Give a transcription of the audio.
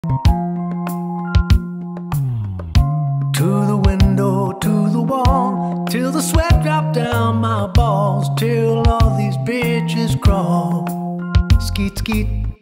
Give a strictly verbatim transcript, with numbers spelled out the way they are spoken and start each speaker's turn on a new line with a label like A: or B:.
A: To the window, to the wall, till the sweat drop down my balls, till all these bitches crawl. Skeet, skeet.